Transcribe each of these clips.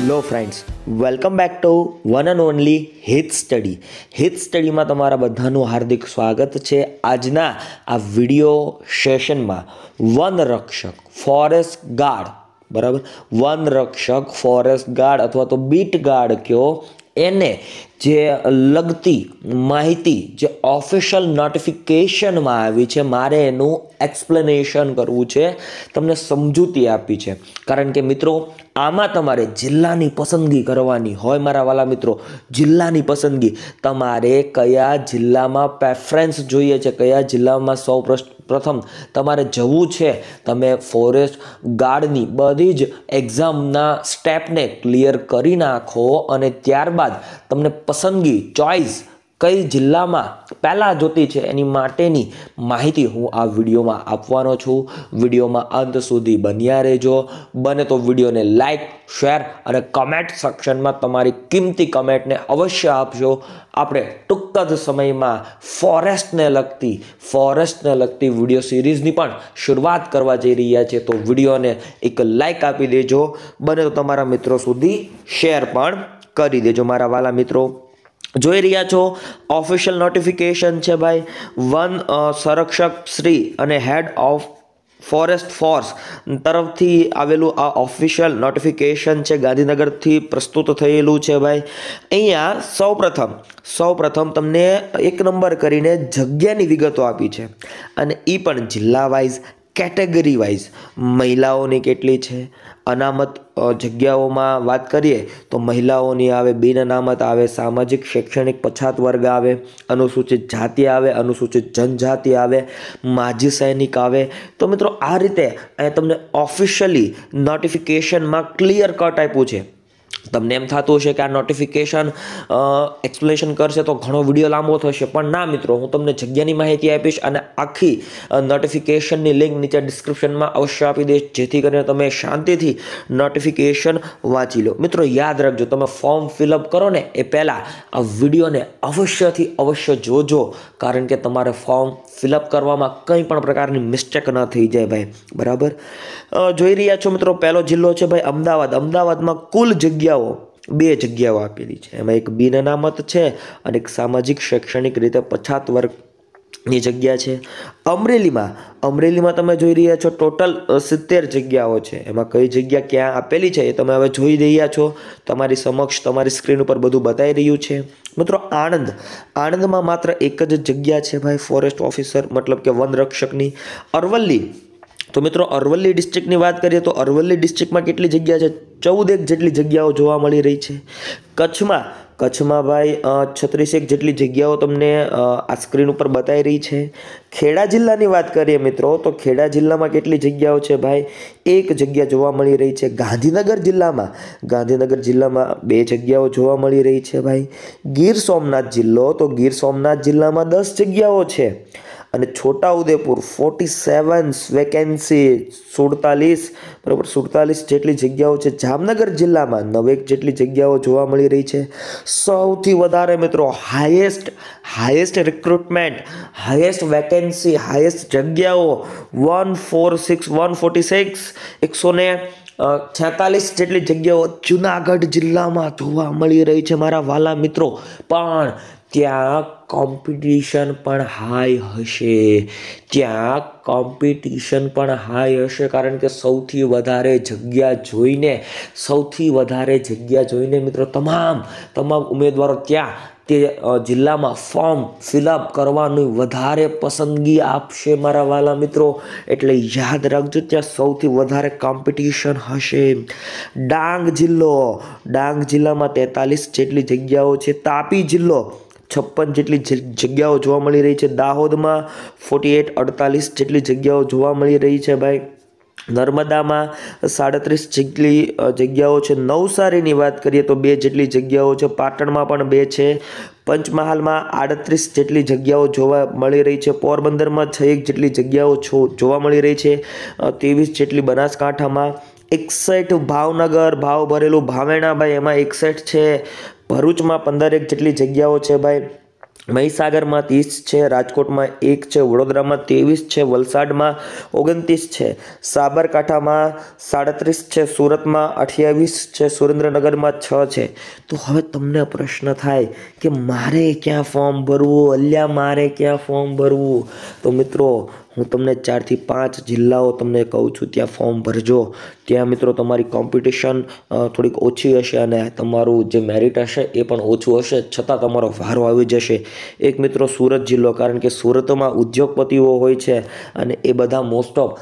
Hello friends, welcome back to one and only Hit Study. Hit સ્ટડીમાં તમારા બધાનું હાર્દિક સ્વાગત છે. આજના આ વિડીયો સેશનમાં વનરક્ષક ફોરેસ્ટ ગાર્ડ, બરાબર, વનરક્ષક ફોરેસ્ટ ગાર્ડ અથવા તો બીટ ગાર્ડ કયો, એને જે લગતી માહિતી જે ઓફિશિયલ નોટિફિકેશનમાં આવી છે, મારે એનું એક્સપ્લેનેશન કરવું છે, તમને સમજૂતી આપી છે. કારણ કે મિત્રો, આમાં તમારે જિલ્લાની પસંદગી કરવાની હોય. મારા વાલા મિત્રો, જિલ્લાની પસંદગી તમારે કયા જિલ્લામાં પ્રેફરન્સ જોઈએ છે, કયા જિલ્લામાં સૌ પ્રથમ તમારે જવું છે. તમે ફોરેસ્ટ ગાર્ડની બધી જ એક્ઝામના સ્ટેપને ક્લિયર કરી નાખો અને ત્યારબાદ તમને પસંદગી ચોઇસ કઈ જિલ્લામાં પહેલાં જોતી છે એની માટેની માહિતી હું આ વિડીયોમાં આપવાનો છું. વિડીયોમાં અંત સુધી બન્યા રહેજો. બને તો વિડીયોને લાઈક, શેર અને કમેન્ટ સેક્શનમાં તમારી કિંમતી કમેન્ટને અવશ્ય આપજો. આપણે ટૂંક જ સમયમાં ફોરેસ્ટને લગતી વિડીયો સિરીઝની પણ શરૂઆત કરવા જઈ રહ્યા છે. તો વિડીયોને એક લાઈક આપી દેજો. બને તો તમારા મિત્રો સુધી શેર પણ કરી દેજો. મારા વાલા મિત્રો, જોઈ રહ્યા છો ઓફિશિયલ નોટિફિકેશન છે ભાઈ. વન સંરક્ષક શ્રી અને હેડ ઓફ ફોરેસ્ટ ફોર્સ તરફથી આવેલું આ ઓફિશિયલ નોટિફિકેશન છે. ગાંધીનગરથી પ્રસ્તુત થયેલું છે ભાઈ. અહીંયા સૌપ્રથમ તમને 1 નંબર કરીને જગ્યાની વિગતો આપી છે, અને એ પણ જિલ્લા વાઇઝ, કેટેગરી વાઇઝ. મહિલાઓની કેટલી છે, અનામત જગ્યાઓમાં વાત કરીએ તો મહિલાઓની આવે, બિન અનામત આવે, સામાજિક શૈક્ષણિક પછાત વર્ગ આવે, અનુસૂચિત જાતિ આવે, અનુસૂચિત જનજાતિ આવે, માજી સૈનિક આવે. તો મિત્રો, આ રીતે અહીંયા તમને ઓફિશિયલી નોટિફિકેશનમાં ક્લિયર કટ આપ્યું છે. તમને એમ થતું હશે કે આ નોટિફિકેશન એક્સપ્લેનેશન કરશે તો ઘણો વિડીયો લાંબો થશે, પણ ના મિત્રો, હું તમને જગ્યાની માહિતી આપીશ અને આખી નોટિફિકેશનની લિંક નીચે ડિસ્ક્રિપ્શનમાં અવશ્ય આપી દઈશ, જેથી કરીને તમે શાંતિથી નોટિફિકેશન વાંચી લો. મિત્રો, યાદ રાખજો, તમે ફોર્મ ફિલઅપ કરો ને એ પહેલાં આ વિડીયોને અવશ્ય જોજો, કારણ કે તમારે ફોર્મ ફિલઅપ કરવામાં કંઈ પણ પ્રકારની મિસ્ટેક ન થઈ જાય ભાઈ, બરાબર. જોઈ રહ્યા છો મિત્રો, પહેલો જિલ્લો છે ભાઈ અમદાવાદ. અમદાવાદમાં કુલ જગ્યાઓ 2 જગ્યાઓ આપેલી છે. એમાં એક બિન અનામત છે અને એક સામાજિક શૈક્ષણિક રીતે પછાત વર્ગની જગ્યા છે. અમરેલીમાં તમે જોઈ રહ્યા છો ટોટલ 70 જગ્યાઓ છે. એમાં કઈ જગ્યા ક્યાં આપેલી છે એ તમે હવે જોઈ રહ્યા છો. તમારી સમક્ષ તમારી સ્ક્રીન ઉપર બધું બતાવી રહ્યું છે. મિત્રો, આણંદમાં માત્ર એક જ જગ્યા છે ભાઈ ફોરેસ્ટ ઓફિસર, મતલબ કે વનરક્ષકની. તો મિત્રો, અરવલ્લી ડિસ્ટ્રિક્ટની વાત કરીએ તો અરવલ્લી ડિસ્ટ્રિક્ટમાં કેટલી જગ્યા છે? 14 જેટલી જગ્યાઓ જોવા મળી રહી છે. કચ્છમાં ભાઈ 36 જેટલી જગ્યાઓ તમને આ સ્ક્રીન ઉપર બતાવી રહી છે. ખેડા જિલ્લાની વાત કરીએ મિત્રો, તો ખેડા જિલ્લામાં કેટલી જગ્યાઓ છે ભાઈ? 1 જગ્યા જોવા મળી રહી છે. ગાંધીનગર જિલ્લામાં 2 જગ્યાઓ જોવા મળી રહી છે ભાઈ. ગીર સોમનાથ જિલ્લો, તો ગીર સોમનાથ જિલ્લામાં 10 જગ્યાઓ છે. અને છોટાઉદેપુર 47 વેકેન્સી, 47 જેટલી જગ્યાઓ છે. જામનગર જિલ્લામાં 9 જેટલી જગ્યાઓ જોવા મળી રહી છે. સૌથી વધારે મિત્રો, highest recruitment, highest vacancy, highest જગ્યાઓ 146 146 જેટલી જગ્યાઓ જુનાગઢ જિલ્લામાં જોવા મળી રહી છે મારા વાલા મિત્રો. પણ ત્યાં કોમ્પિટિશન પણ હાઈ હશે, કારણ કે સૌથી વધારે જગ્યા જોઈને મિત્રો તમામ ઉમેદવારો ત્યાં તે જિલ્લામાં ફોર્મ ફિલઅપ કરવાની વધારે પસંદગી આપશે મારા વાલા મિત્રો. એટલે યાદ રાખજો, ત્યાં સૌથી વધારે કોમ્પિટિશન હશે. ડાંગ જિલ્લામાં 43 જેટલી જગ્યાઓ છે. તાપી જિલ્લો 56 જેટલી જગ્યાઓ જોવા મળી રહી છે. દાહોદમાં 48 જેટલી જગ્યાઓ જોવા મળી રહી છે ભાઈ. નર્મદામાં 37 જેટલી જગ્યાઓ છે. નવસારીની વાત કરીએ તો 2 જેટલી જગ્યાઓ છે. પાટણમાં પણ 2 છે. પંચમહાલમાં 38 જેટલી જગ્યાઓ જોવા મળી રહી છે. પોરબંદરમાં 6 જેટલી જગ્યાઓ જોવા મળી રહી છે. 23 જેટલી બનાસકાંઠામાં, 61 ભાવનગર, ભાવ ભરેલું ભાવેણા ભાઈ, એમાં 61 છે. ભરૂચમાં 15 જેટલી જગ્યાઓ છે ભાઈ. મહીસાગરમાં 30 છે, રાજકોટમાં 1 છે, વડોદરામાં 23 છે, વલસાડમાં 29 છે, સાબરકાંઠામાં 37 છે, સુરતમાં 28 છે, સુરેન્દ્રનગરમાં 6 છે। તો હવે તમને પ્રશ્ન થાય કે મારે ક્યાં ફોર્મ ભરવું, અલ્યા મારે ક્યાં ફોર્મ ભરવું? તો મિત્રો હું તમને 4 થી 5 જિલ્લાઓ તમને કહું છું, ત્યાં ફોર્મ ભરજો। ત્યાં મિત્રો તમારી કોમ્પિટિશન થોડીક ઓછી હશે અને તમારું જે મેરિટ હશે એ પણ ઓછું હશે, છતાં તમારો વારો આવી જશે। એક મિત્રો સુરત જિલ્લો, કારણ કે સુરતમાં ઉદ્યોગપતિઓ હોય છે અને એ બધા મોસ્ટ ઓફ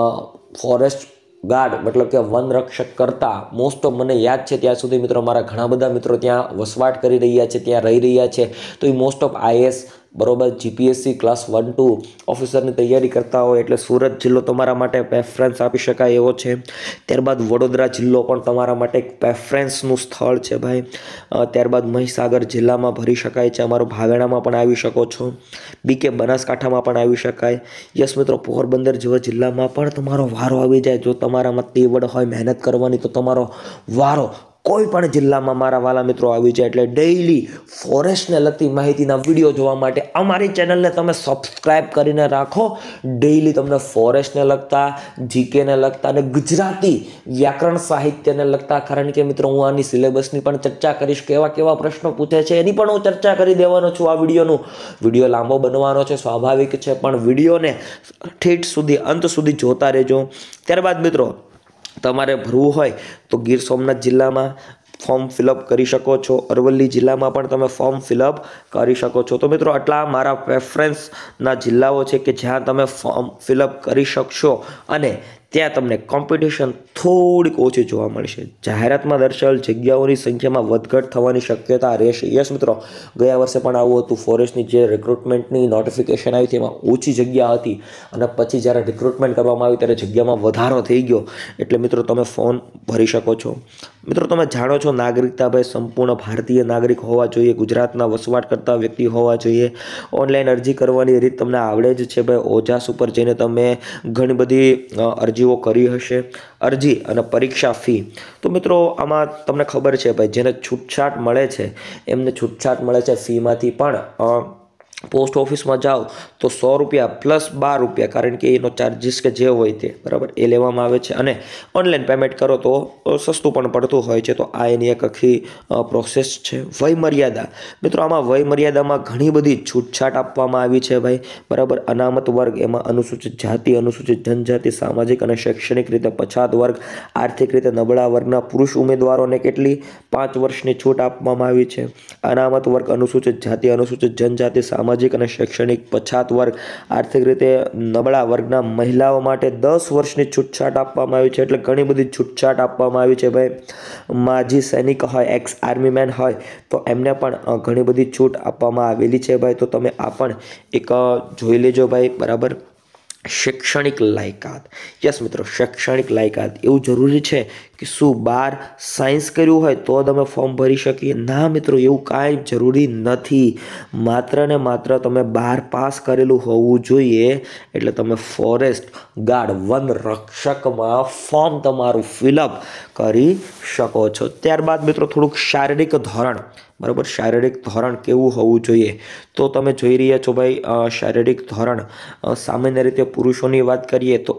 ફોરેસ્ટ ગાર્ડ મતલબ કે વન રક્ષક કરતાં મોસ્ટ ઓફ મને યાદ છે ત્યાં સુધી મિત્રો મારા ઘણા બધા મિત્રો ત્યાં વસવાટ કરી રહ્યા છે, ત્યાં રહી રહ્યા છે। તો એ મોસ્ટ ઓફ આઈએએસ બરોબર જીપીએસસી ક્લાસ 1-2 ઓફિસરની તૈયારી કરતા હોય, એટલે સુરત જિલ્લો તમારા માટે પ્રેફરન્સ આપી શકાય એવો છે। ત્યારબાદ વડોદરા જિલ્લો પણ તમારા માટે એક પ્રેફરન્સનું સ્થળ છે ભાઈ। ત્યારબાદ મહીસાગર જિલ્લામાં ભરી શકાય છે, અમારો ભાવેણામાં પણ આવી શકો છો, બીકે બનાસકાંઠામાં પણ આવી શકાય। યસ મિત્રો, પોરબંદર જેવા જિલ્લામાં પણ તમારો વારો આવી જાય। જો તમારામાં તેવડ હોય મહેનત કરવાની તો તમારો વારો કોઈ પણ જિલ્લામાં મારા વાલા મિત્રો આવી જાય। એટલે ડેઈલી ફોરેસ્ટને લગતી માહિતીના વિડીયો જોવા માટે અમારી ચેનલને તમે સબસ્ક્રાઇબ કરીને રાખો। ડેઈલી તમને ફોરેસ્ટને લગતા, જીકેને લગતા અને ગુજરાતી વ્યાકરણ સાહિત્યને લગતા, કારણ કે મિત્રો હું આની સિલેબસની પણ ચર્ચા કરીશ, કેવા કેવા પ્રશ્નો પૂછે છે એની પણ હું ચર્ચા કરી દેવાનો છું। આ વિડીયો લાંબો બનવાનો છે, સ્વાભાવિક છે, પણ વિડીયોને ઠેઠ સુધી અંત સુધી જોતા રહેજો। ત્યારબાદ મિત્રો તમારે ભરવું હોય તો ગીર સોમનાથ જિલ્લામાં ફોર્મ ફિલઅપ કરી શકો છો, અરવલ્લી જિલ્લામાં પણ તમે ફોર્મ ફિલઅપ કરી શકો છો। તો મિત્રો આટલા મારા પ્રેફરન્સના જિલ્લાઓ છે કે જ્યાં તમે ફોર્મ ફિલઅપ કરી શકશો અને ત્યાં તમને કોમ્પિટિશન થોડીક ઓછી જોવા મળશે। જાહેરાતમાં દર્શાવેલ જગ્યાઓની સંખ્યામાં વધઘટ થવાની શક્યતા રહેશે। યસ મિત્રો, ગયા વર્ષે પણ આવું હતું, ફોરેસ્ટની જે રિક્રુટમેન્ટની નોટિફિકેશન આવી હતી એમાં ઓછી જગ્યા હતી અને પછી જ્યારે રિક્રુટમેન્ટ કરવામાં આવી ત્યારે જગ્યામાં વધારો થઈ ગયો, એટલે મિત્રો તમે ફોર્મ ભરી શકો છો। મિત્રો તમે જાણો છો નાગરિકતા ભાઈ સંપૂર્ણ ભારતીય નાગરિક હોવા જોઈએ, ગુજરાતના વસવાટ કરતા વ્યક્તિ હોવા જોઈએ। ઓનલાઈન અરજી કરવાની રીત તમને આવડે જ છે ભાઈ, ઓજાસ ઉપર જઈને તમે ઘણી બધી અરજીઓ કરી હશે। અરજી અને પરીક્ષા ફી, તો મિત્રો આમાં તમને ખબર છે ભાઈ જેને છૂટછાટ મળે છે એમને છૂટછાટ મળે છે ફીમાંથી પણ। પોસ્ટ ઓફિસમાં જાઓ તો 100 રૂપિયા પ્લસ 12 રૂપિયા, કારણ કે એનો ચાર્જિસ કે જે હોય તે બરાબર એ લેવામાં આવે છે, અને ઓનલાઈન પેમેન્ટ કરો તો સસ્તું પણ પડતું હોય છે। તો આ એની એક આખી પ્રોસેસ છે। વય મર્યાદા, મિત્રો આમાં વય મર્યાદામાં ઘણી બધી છૂટછાટ આપવામાં આવી છે ભાઈ બરાબર। અનામત વર્ગ, એમાં અનુસૂચિત જાતિ, અનુસૂચિત જનજાતિ, સામાજિક અને શૈક્ષણિક રીતે પછાત વર્ગ, આર્થિક રીતે નબળા વર્ગના પુરુષ ઉમેદવારોને કેટલી 5 વર્ષની છૂટ આપવામાં આવી છે। અનામત વર્ગ, અનુસૂચિત જાતિ, અનુસૂચિત જનજાતિ, સામાજિક અને શૈક્ષણિક પછાત વર્ગ, આર્થિક રીતે નબળા વર્ગના મહિલાઓ માટે 10 વર્ષની છૂટછાટ આપવામાં આવી છે। એટલે ઘણી બધી છૂટછાટ આપવામાં આવી છે ભાઈ। માજી સૈનિક હોય, એક્સ આર્મી મેન હોય તો એમને પણ ઘણી બધી છૂટ આપવામાં આવેલી છે ભાઈ। તો તમે આ પણ એક જોઈ લેજો ભાઈ બરાબર। શૈક્ષણિક લાયકાત, યસ મિત્રો શૈક્ષણિક લાયકાત, એવું જરૂરી છે કે શું 12 સાયન્સ કર્યું હોય તો તમે ફોર્મ ભરી શકીએ? ના મિત્રો, એવું કાંઈ જરૂરી નથી। માત્ર ને માત્ર તમે 12 પાસ કરેલું હોવું જોઈએ એટલે તમે ફોરેસ્ટ ગાર્ડ વન રક્ષકમાં ફોર્મ તમારું ફિલઅપ કરી શકો છો। ત્યારબાદ મિત્રો થોડુંક શારીરિક ધોરણ બરાબર, શારીરિક ધોરણ કેવું હોવું જોઈએ? તો તમે જોઈ રહ્યા છો ભાઈ શારીરિક ધોરણ સામાન્ય રીતે પુરુષોની વાત કરીએ તો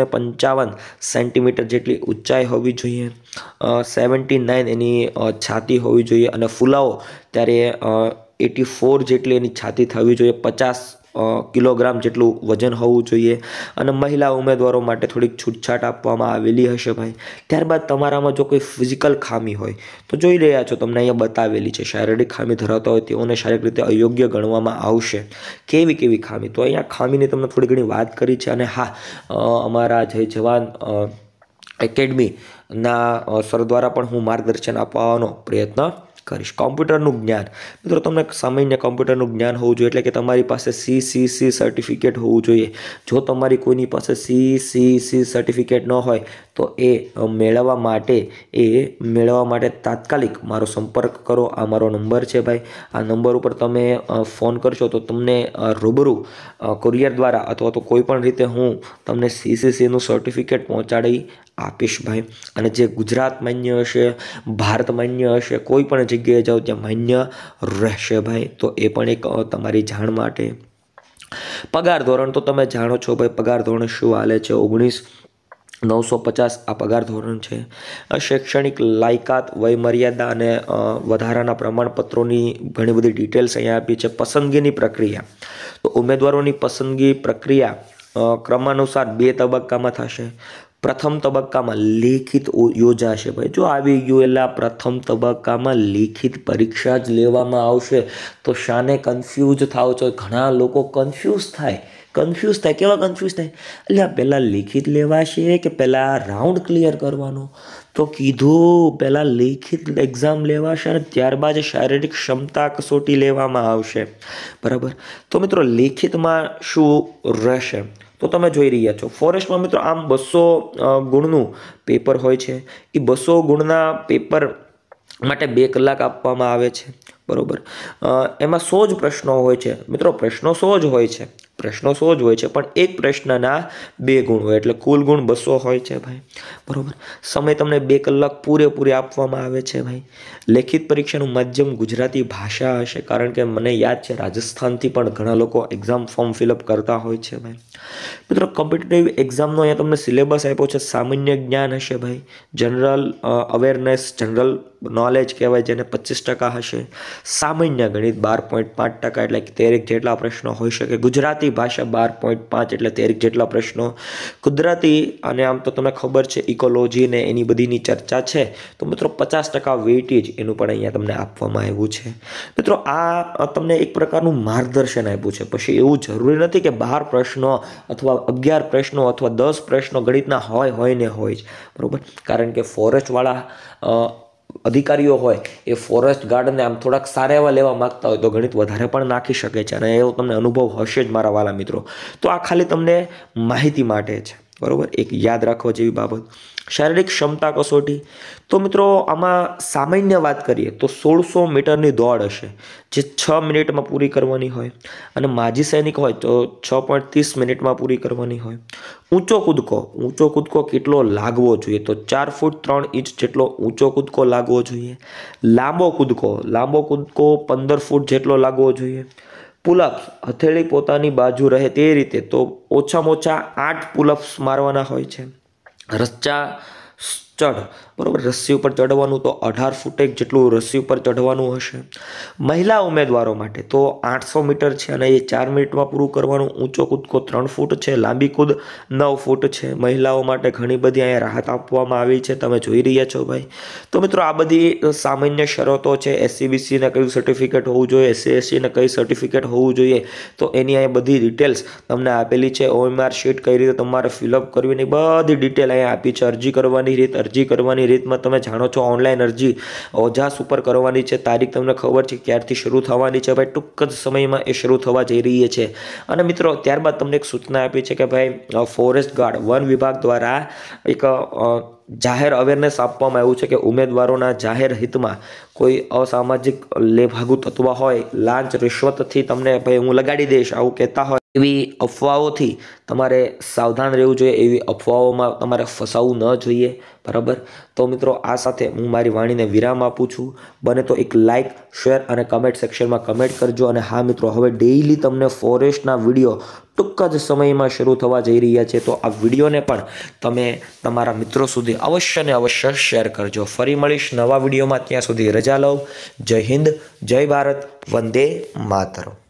155 સેન્ટીમીટર જેટલી ઊંચાઈ હોવી જોઈએ, 79 એની છાતી હોવી જોઈએ, અને ફુલાવો ત્યારે 84 જેટલી એની છાતી થવી જોઈએ, 50 કિલોગ્રામ જેટલું વજન હોવું જોઈએ, અને મહિલા ઉમેદવારો માટે થોડીક છૂટછાટ આપવામાં આવેલી હશે ભાઈ। ત્યારબાદ તમારામાં જો કોઈ ફિઝિકલ ખામી હોય તો જોઈ રહ્યા છો તમને અહીંયા બતાવેલી છે, શારીરિક ખામી ધરાવતા હોય તેઓને શારીરિક રીતે અયોગ્ય ગણવામાં આવશે। કેવી કેવી ખામી? તો અહીંયા ખામીની તમને થોડી ઘણી વાત કરી છે, અને હા અમારા જય જવાન એકેડમીના સર દ્વારા પણ હું માર્ગદર્શન આપવાનો પ્રયત્ન કરીશ। કોમ્પ્યુટરનું જ્ઞાન, મિત્રો તમને સામાન્ય કોમ્પ્યુટરનું જ્ઞાન હોવું જોઈએ, એટલે કે તમારી પાસે CCC સર્ટિફિકેટ હોવું જોઈએ। જો તમારી કોઈની પાસે CCC સર્ટિફિકેટ ન હોય તો એ મેળવવા માટે તાત્કાલિક મારો સંપર્ક કરો। આ મારો નંબર છે ભાઈ। આ નંબર ઉપર તમે ફોન કરશો તો તમને રૂબરૂ કુરિયર દ્વારા અથવા તો કોઈ પણ રીતે હું તમને CCCનું સર્ટિફિકેટ પહોંચાડી આપીશ ભાઈ। અને જે ગુજરાત માન્ય હશે, ભારત માન્ય હશે, કોઈ પણ જગ્યાએ જાઓ ત્યાં માન્ય રહેશે ભાઈ। તો એ પણ એક તમારી જાણ માટે। પગાર ધોરણ તો તમે જાણો છો ભાઈ, પગાર ધોરણ શું હાલે છે। 19,950 આ પગાર ધોરણ છે। શૈક્ષણિક લાયકાત, વય મર્યાદા અને વધારાના પ્રમાણપત્રોની ઘણી બધી ડિટેલ્સ અહીંયા આપી છે। પસંદગીની પ્રક્રિયા, તો ઉમેદવારોની પસંદગી પ્રક્રિયા ક્રમાનુસાર 2 તબક્કામાં થશે। પ્રથમ તબક્કામાં લેખિત યોજાશે ભાઈ। જો આવી ગયું એટલે પ્રથમ તબક્કામાં લેખિત પરીક્ષા જ લેવામાં આવશે। તો શાને કન્ફ્યુઝ થાવ છો? ઘણા લોકો કન્ફ્યુઝ થાય। કેવા કન્ફ્યુઝ થાય? એટલે પહેલાં લેખિત લેવાશે કે પહેલાં રાઉન્ડ ક્લિયર કરવાનો? તો કીધું પહેલાં લેખિત એક્ઝામ લેવાશે અને ત્યારબાદ શારીરિક ક્ષમતા કસોટી લેવામાં આવશે, બરાબર। તો મિત્રો લેખિતમાં શું રહેશે તો તમે જોઈ રહ્યા છો। ફોરેસ્ટમાં મિત્રો આમ 200 ગુણનું પેપર હોય છે। એ 200 ગુણના પેપર માટે 2 કલાક આપવામાં આવે છે, બરાબર। એમાં 100 જ પ્રશ્નો હોય છે મિત્રો। પ્રશ્નો 100 જ હોય છે, પણ એક પ્રશ્નના 2 ગુણ હોય, એટલે કુલ ગુણ 200 હોય છે ભાઈ, બરાબર। સમય તમને 2 કલાક પૂરેપૂરી આપવામાં આવે છે ભાઈ। લેખિત પરીક્ષાનું માધ્યમ ગુજરાતી ભાષા હશે, કારણ કે મને યાદ છે રાજસ્થાનથી પણ ઘણા લોકો એક્ઝામ ફોર્મ ફિલઅપ કરતા હોય છે ભાઈ। મિત્રો કોમ્પિટિટિવ એક્ઝામનો અહીંયા તમને સિલેબસ આપ્યો છે। સામાન્ય જ્ઞાન હશે ભાઈ, જનરલ અવેરનેસ, જનરલ નોલેજ કહેવાય જેને 25% હશે। સામાન્ય ગણિત 12.5%, એટલે 13 જેટલા પ્રશ્નો હોઈ શકે। ગુજરાતી ભાષા 12.5 એટલે 13 જેટલા પ્રશ્નો। કુદરતી અને આમ તો તમને ખબર છે ઇકોલોજી ને એની બધીની ચર્ચા છે, તો મિત્રો 50% વેઇટેજ એનું પણ અહીંયા તમને આપવામાં આવ્યું છે। મિત્રો આ તમને એક પ્રકારનું માર્ગદર્શન આપ્યું છે। પછી એવું જરૂરી નથી કે 12 પ્રશ્નો અથવા 11 પ્રશ્નો અથવા 10 પ્રશ્નો ગણિતના હોય જ, બરાબર। કારણ કે ફોરેસ્ટવાળા અધિકારીઓ હોય એ ફોરેસ્ટ ગાર્ડને આમ થોડાક સારા એવા લેવા માંગતા હોય તો ગણિત વધારે પણ નાખી શકે છે, અને એવો તમને અનુભવ હશે જ મારા વાલા મિત્રો। તો આ ખાલી તમને માહિતી માટે છે, બરાબર। એક યાદ રાખવા જેવી બાબત। શારીરિક ક્ષમતા કસોટી, તો મિત્રો આમાં સામાન્ય વાત કરીએ તો 1600 મીટરની દોડ હશે, જે 6 મિનિટમાં પૂરી કરવાની હોય, અને માજી સૈનિક હોય તો 6.30 મિનિટમાં પૂરી કરવાની હોય। ઊંચો કૂદકો કેટલો લાગવો જોઈએ? તો 4 ફૂટ 3 ઇંચ જેટલો ઊંચો કૂદકો લાગવો જોઈએ। લાંબો કૂદકો 15 ફૂટ જેટલો લાગવો જોઈએ। પુલઅપ્સ, હથેળી પોતાની બાજુ રહે તે રીતે, તો ઓછામાં ઓછા 8 પુલઅપ્સ મારવાના હોય છે। રસ્સા ચઢ, બરાબર, રસ્સી ઉપર ચડવાનું તો 18 ફૂટ જેટલું રસ્સી ઉપર ચઢવાનું હશે। મહિલા ઉમેદવારો માટે તો 800 મીટર છે અને એ 4 મિનિટમાં પૂરું કરવાનું। ઊંચો કૂદકો 3 ફૂટ છે, લાંબી કૂદ 9 ફૂટ છે। મહિલાઓ માટે ઘણી બધી અહીંયા રાહત આપવામાં આવી છે, તમે જોઈ રહ્યા છો ભાઈ। તો મિત્રો આ બધી સામાન્ય શરતો છે। SCBCને કયું સર્ટિફિકેટ હોવું જોઈએ, SC/STને કઈ સર્ટિફિકેટ હોવું જોઈએ, તો એની અહીંયા બધી ડિટેલ્સ તમને આપેલી છે। OMR શીટ કઈ રીતે તમારે ફિલઅપ કરવી એની બધી ડિટેલ અહીંયા આપી છે। અરજી કરવાની રીતમાં તમે જાણો છો, ઓનલાઈન અરજી ઓજાસ ઉપર કરવાની છે। તારીખ તમને ખબર છે ક્યારથી શરૂ થવાની છે ભાઈ, ટૂંક જ સમયમાં એ શરૂ થવા જઈ રહી છે। અને મિત્રો ત્યારબાદ તમને એક સૂચના આપી છે કે ભાઈ ફોરેસ્ટ ગાર્ડ વન વિભાગ દ્વારા એક જાહેર અવેરનેસ આપવામાં આવ્યું છે કે ઉમેદવારોના જાહેર હિતમાં કોઈ અસામાજિક લેભાગુ તત્વ હોય, લાંચ રિશ્વતથી તમને ભાઈ હું લગાડી દઈશ આવું કહેતા હોય, એવી અફવાઓથી તમારે સાવધાન રહેવું જોઈએ। એવી અફવાઓમાં તમારે ફસાવવું ન જોઈએ, બરાબર। તો મિત્રો આ સાથે હું મારી વાણીને વિરામ આપું છું। બને તો એક લાઇક, શેર અને કમેન્ટ સેક્શનમાં કમેન્ટ કરજો। અને હા મિત્રો, હવે ડેઇલી તમને ફોરેસ્ટના વિડીયો ટૂંક જ સમયમાં શરૂ થવા જઈ રહ્યા છે, તો આ વિડીયોને પણ તમે તમારા મિત્રો સુધી અવશ્ય ને અવશ્ય શેર કરજો। ફરી મળીશ નવા વિડીયોમાં, ત્યાં સુધી રજા લો। જય હિન્દ, જય ભારત, વંદે માતરમ।